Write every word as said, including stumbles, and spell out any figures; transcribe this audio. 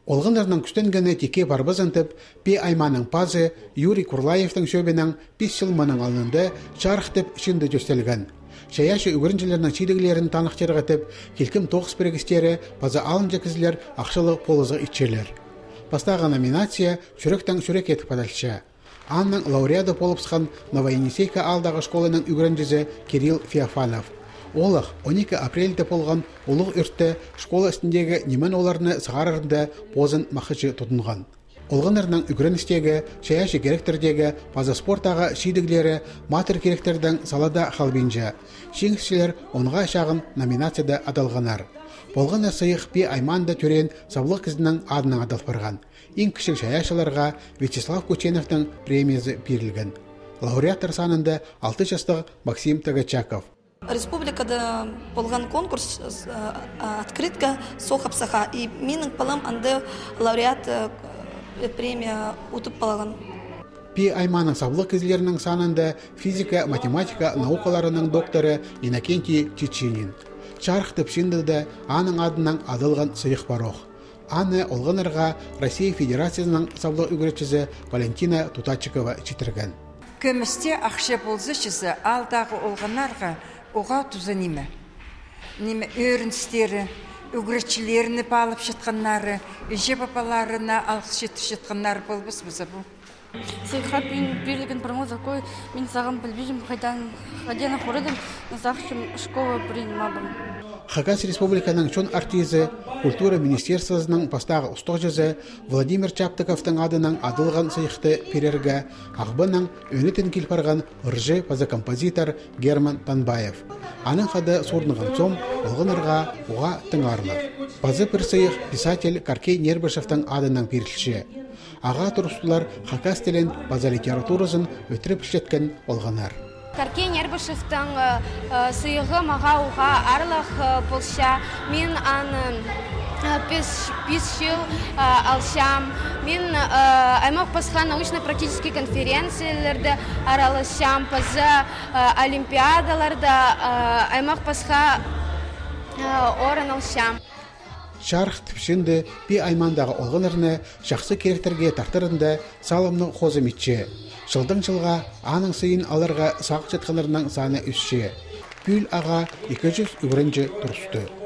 Олғынырның күстенгені теке барбызынтып, Пе Айманың пазы Юрий Курлаевтың сөбінің бес жылманың алынды Чарых деп шынды жөстелген. Шаяшы үгірінчілерінің чидігілерін танықтырғытып, келкім тоғыз бірігістері пазы алын жекізілер ақшылы полызы итчелер. Пастағы номинация «Чүріктің чүрек етіп падалшы». Анның лауреады болыпсқан Новоенесейка алдағы школының үгірінчізі Кирилл Феофанов. Олық он екі апрельді болған ұлық үртті школа үстіндегі немен оларыны сығарырында позын мақычы тұтынған. Олғынырның үгіріністегі, шаяшы керектердегі паза спорттағы шидіглері матыр керектердің салада қалбенжі. Шеңісшілер онға шағын номинацияда адалғанар. Болғаны сыйық Пе Айманды түрен саблық кізінің адының адалпырған. Ең кішік шаяшыларға Вячеслав Кученовтың премиясы берілген. Лауреаттар санында алты жастық Максим Тагачаков. Республикада болған конкурс открытка соқапсаға, и менің палам анды лауреат премия ұтып балаған. Пе Айманың саблық кезлерінің санында физика, математика наукаларының докторы Иннокентий Чеченин. Чарых тіпшіндіді аның адынан адылған сыйық бароқ. Аны олғынырға Россия Федерациясының саблық үгіретшісі Валентина Тутачикова читірген. Көмісте ақша болзышысы алдағы олғынарға оға тұзы неме. Неме өріністері, үгіретшілеріні балып шытқаннары, үже папаларына алқыс жетіп шытқаннары болбыз бұзы бұл. Сыйқат берілген промоза қой, мен саған білбеймін, қайдан қадена қорыдым, назақшым школа принимабым. Хакасия республиканың чон артизі, культура министерствосының пастағы ұстық жүзі Владимир Чаптыковтың адының адылған сыйықты перерге ағбының өнетін келпарған ұржы паза композитор Герман Танбаев. Аның қады сорнығын сом олғынырға оға тыңарлы. Пазы бір сыйық писатель Каркей Нербышевтың адының перілші. Аға тұрыстылар Хакас тілін паза литературасын өтіріп ішеткен олғанар. Каркей Нербышевтың сыйығы маға уға арлық болша, мен аны пес жыл алшам, мен аймақ басқа научно-практический конференцияларды аралашам, пазы олимпиадаларда аймақ басқа орын алшам. Чарых тіпшінді Пе Аймандағы олғынырны жақсы керектерге тартырында салымның қозы метші. Жылдың жылға аның сыйын аларға сақ жетқанырының саны үсші. Пүл аға екі жүз үгірінжі тұрысты.